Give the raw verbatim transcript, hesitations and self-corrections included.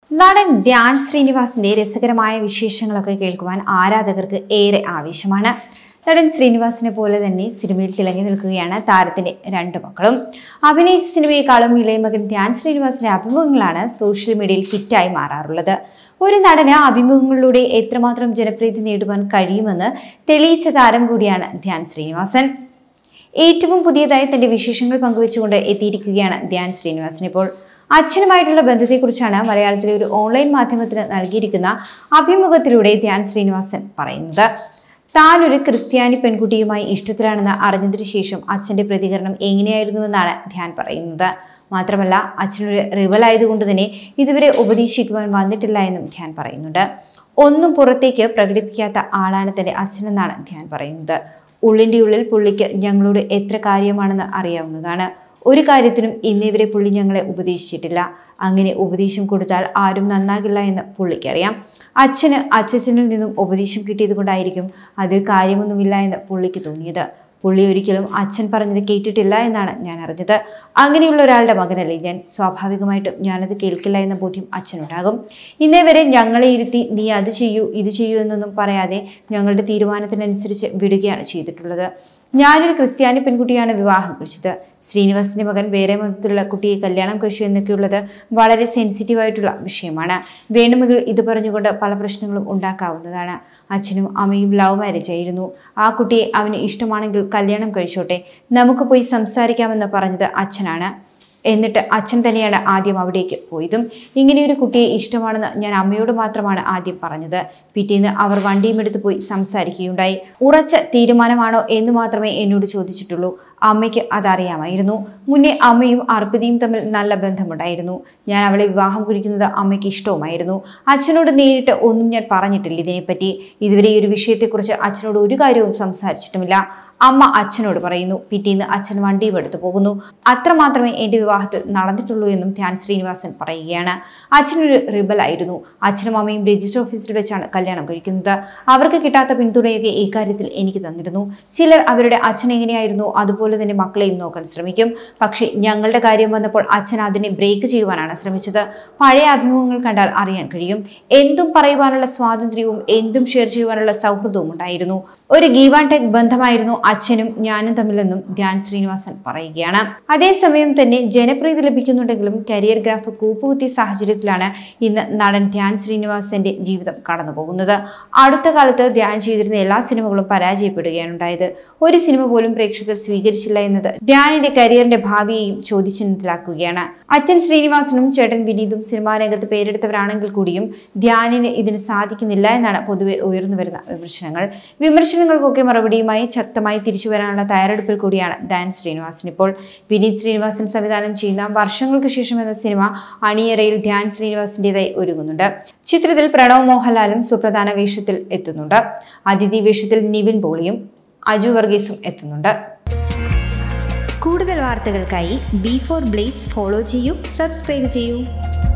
നടൻ ധ്യാൻ ശ്രീനിവാസിന്റെ രസകരമായ വിശേഷങ്ങളൊക്കെ കേൾക്കുവാൻ ആരാധകർക്ക് ഏറെ ആവേശമാണ്. നടൻ ശ്രീനിവാസിനെ പോലെ തന്നെ സിനിമയിൽ തിളങ്ങി നിൽക്കുകയാണ് താരത്തിന്റെ രണ്ടു മക്കളും. അഭിനയിച്ച സിനിമയെക്കാളും ഇളയ മകൻ ധ്യാൻ ശ്രീനിവാസിന്റെ അഭിമുഖങ്ങളാണ് സോഷ്യൽ മീഡിയയിൽ ഹിറ്റായി മാറാറുള്ളത്. ഒരു നടന് അഭിമുഖങ്ങളിലൂടെ എത്രമാത്രം ജനപ്രീതി നേടുവാൻ കഴിയുമെന്ന് തെളിയിച്ച താരം കൂടിയാണ് ധ്യാൻ ശ്രീനിവാസൻ. ഏറ്റവും പുതിയതായി തന്റെ വിശേഷങ്ങൾ പങ്കുവെച്ചുകൊണ്ട് എത്തിയിരിക്കുകയാണ് ധ്യാൻ ശ്രീനിവാസൻ. ഇപ്പോൾ അച്ഛനുമായിട്ടുള്ള ബന്ധത്തെക്കുറിച്ചാണ് മലയാളത്തിലെ ഒരു ഓൺലൈൻ മാധ്യമത്തിന് നൽകിയിരിക്കുന്ന അഭിമുഖത്തിലൂടെ ധ്യാൻ ശ്രീനിവാസൻ പറയുന്നത്. താൻ ഒരു ക്രിസ്ത്യാനി പെൺകുട്ടിയുമായി ഇഷ്ടത്തിലാണെന്ന് അറിഞ്ഞതിന് ശേഷം അച്ഛന്റെ പ്രതികരണം എങ്ങനെയായിരുന്നുവെന്നാണ് ധ്യാൻ പറയുന്നത്. മാത്രമല്ല, അച്ഛനൊരു റിവലായതുകൊണ്ട് തന്നെ ഇതുവരെ ഉപദേശിക്കുവാൻ വന്നിട്ടില്ല എന്നും ധ്യാൻ പറയുന്നുണ്ട്. ഒന്നും പുറത്തേക്ക് പ്രകടിപ്പിക്കാത്ത ആളാണ് തന്റെ അച്ഛനെന്നാണ് ധ്യാൻ പറയുന്നത്. ഉള്ളിൻ്റെ ഉള്ളിൽ പുള്ളിക്ക് ഞങ്ങളോട് എത്ര കാര്യമാണെന്ന് അറിയാവുന്നതാണ്. ഒരു കാര്യത്തിനും ഇന്നേവരെ പുള്ളി ഞങ്ങളെ ഉപദേശിച്ചിട്ടില്ല. അങ്ങനെ ഉപദേശം കൊടുത്താൽ ആരും നന്നാകില്ല എന്ന് പുള്ളിക്കറിയാം. അച്ഛന് അച്ഛനിൽ നിന്നും ഉപദേശം കിട്ടിയത് കൊണ്ടായിരിക്കും അതിൽ കാര്യമൊന്നുമില്ല എന്ന് പുള്ളിക്ക് തോന്നിയത്. പുള്ളി ഒരിക്കലും അച്ഛൻ പറഞ്ഞത് കേട്ടിട്ടില്ല എന്നാണ് ഞാൻ അറിഞ്ഞത്. അങ്ങനെയുള്ള ഒരാളുടെ മകനല്ലേ ഞാൻ. സ്വാഭാവികമായിട്ടും ഞാനത് കേൾക്കില്ല എന്ന ബോധ്യം അച്ഛനുണ്ടാകും. ഇന്നേ വരെ ഞങ്ങളെ ഇരുത്തി നീ അത് ചെയ്യൂ ഇത് ചെയ്യൂ എന്നൊന്നും പറയാതെ ഞങ്ങളുടെ തീരുമാനത്തിനനുസരിച്ച് വിടുകയാണ് ചെയ്തിട്ടുള്ളത്. ഞാനൊരു ക്രിസ്ത്യാനി പെൺകുട്ടിയാണ് വിവാഹം കഴിച്ചത്. ശ്രീനിവാസിന്റെ മകൻ വേറെ മതത്തിലുള്ള കുട്ടിയെ കല്യാണം കഴിച്ചു എന്നൊക്കെയുള്ളത് വളരെ സെൻസിറ്റീവായിട്ടുള്ള വിഷയമാണ്. വേണമെങ്കിൽ ഇത് പറഞ്ഞുകൊണ്ട് പല പ്രശ്നങ്ങളും ഉണ്ടാക്കാവുന്നതാണ്. അച്ഛനും അമ്മയും ലവ് മാരേജ് ആയിരുന്നു. ആ കുട്ടിയെ അവന് ഇഷ്ടമാണെങ്കിൽ കല്യാണം കഴിച്ചോട്ടെ, നമുക്ക് പോയി സംസാരിക്കാമെന്ന് പറഞ്ഞത് അച്ഛനാണ്. എന്നിട്ട് അച്ഛൻ തന്നെയാണ് ആദ്യം അവിടേക്ക് പോയതും. ഇങ്ങനെയൊരു കുട്ടിയെ ഇഷ്ടമാണെന്ന് ഞാൻ അമ്മയോട് മാത്രമാണ് ആദ്യം പറഞ്ഞത്. പിറ്റേന്ന് അവർ വണ്ടിയും എടുത്ത് പോയി സംസാരിക്കുകയുണ്ടായി. ഉറച്ച തീരുമാനമാണോ എന്ന് മാത്രമേ എന്നോട് ചോദിച്ചിട്ടുള്ളൂ. അമ്മയ്ക്ക് അതറിയാമായിരുന്നു. മുന്നേ അമ്മയും അർപ്പിതയും തമ്മിൽ നല്ല ബന്ധമുണ്ടായിരുന്നു. ഞാൻ അവളെ വിവാഹം കഴിക്കുന്നത് അമ്മയ്ക്ക് ഇഷ്ടവുമായിരുന്നു. അച്ഛനോട് നേരിട്ട് ഒന്നും ഞാൻ പറഞ്ഞിട്ടില്ല ഇതിനെപ്പറ്റി. ഇതുവരെ ഈ ഒരു വിഷയത്തെക്കുറിച്ച് അച്ഛനോട് ഒരു കാര്യവും സംസാരിച്ചിട്ടുമില്ല. അമ്മ അച്ഛനോട് പറയുന്നു, പിറ്റേന്ന് അച്ഛൻ വണ്ടിയും എടുത്തു പോകുന്നു. അത്ര മാത്രമേ എൻ്റെ വിവാഹത്തിൽ നടന്നിട്ടുള്ളൂ എന്നും ധ്യാൻ ശ്രീനിവാസൻ പറയുകയാണ്. അച്ഛനൊരു റിബൽ ആയിരുന്നു. അച്ഛനും അമ്മയും രജിസ്റ്റർ ഓഫീസിൽ വെച്ചാണ് കല്യാണം കഴിക്കുന്നത്. അവർക്ക് കിട്ടാത്ത പിന്തുണയൊക്കെ ഈ കാര്യത്തിൽ എനിക്ക് തന്നിരുന്നു. ചിലർ അവരുടെ അച്ഛൻ എങ്ങനെയായിരുന്നു അതുപോലെ തന്നെ മക്കളെയും നോക്കാൻ ശ്രമിക്കും. പക്ഷേ ഞങ്ങളുടെ കാര്യം വന്നപ്പോൾ അച്ഛൻ അതിനെ ബ്രേക്ക് ചെയ്യുവാനാണ് ശ്രമിച്ചത്. പഴയ അഭിമുഖങ്ങൾ കണ്ടാൽ അറിയാൻ കഴിയും. എന്തും പറയുവാനുള്ള സ്വാതന്ത്ര്യവും എന്തും ഷെയർ ചെയ്യുവാനുള്ള സൗഹൃദവും ഉണ്ടായിരുന്നു. ഒരു ഗീവ് ആൻഡ് ടേക്ക് ബന്ധമായിരുന്നു അച്ഛനും ഞാനും തമ്മിലെന്നും ധ്യാൻ ശ്രീനിവാസൻ പറയുകയാണ്. അതേസമയം തന്നെ ജനപ്രീതി ലഭിക്കുന്നുണ്ടെങ്കിലും കരിയർ ഗ്രാഫ് കൂപ്പുകുത്തിയ സാഹചര്യത്തിലാണ് ഇന്ന് നടൻ ധ്യാൻ ശ്രീനിവാസന്റെ ജീവിതം കടന്നു പോകുന്നത്. അടുത്ത കാലത്ത് ധ്യാൻ ചെയ്തിരുന്ന എല്ലാ സിനിമകളും പരാജയപ്പെടുകയാണ് ഉണ്ടായത്. ഒരു സിനിമ പോലും പ്രേക്ഷകർ സ്വീകരിച്ചില്ല എന്നത് ധ്യാനിന്റെ കരിയറിന്റെ ഭാവിയെയും ചോദ്യചിഹ്നത്തിലാക്കുകയാണ്. അച്ഛൻ ശ്രീനിവാസനും ചേട്ടൻ വിനീതും സിനിമാ രംഗത്ത് പേരെടുത്തവരാണെങ്കിൽ കൂടിയും ധ്യാനിന് ഇതിന് സാധിക്കുന്നില്ല എന്നാണ് പൊതുവെ ഉയർന്നു വരുന്ന വിമർശനങ്ങൾ. വിമർശനങ്ങൾക്കൊക്കെ മറുപടിയുമായി ശക്തമായി തിരിച്ചു വരാനുള്ള തയ്യാറെടുപ്പിൽ കൂടിയാണ് ധ്യാൻ ശ്രീനിവാസൻ ഇപ്പോൾ. വിനീത് ശ്രീനിവാസൻ സംവിധാനം ചെയ്യുന്ന വർഷങ്ങൾക്ക് ശേഷം എന്ന സിനിമ അണിയറയിൽ ധ്യാൻ ശ്രീനിവാസിന്റേതായി ഒരുങ്ങുന്നുണ്ട്. ചിത്രത്തിൽ പ്രണവ് മോഹൻലാലും സുപ്രധാന വേഷത്തിൽ എത്തുന്നുണ്ട്. അതിഥി വേഷത്തിൽ നിവിൻ പോളിയും അജു വർഗീസും എത്തുന്നുണ്ട്. കൂടുതൽ വാർത്തകൾക്കായി ബി ഫോർ ബ്ലേസ് ഫോളോ ചെയ്യൂ, സബ്സ്ക്രൈബ് ചെയ്യൂ.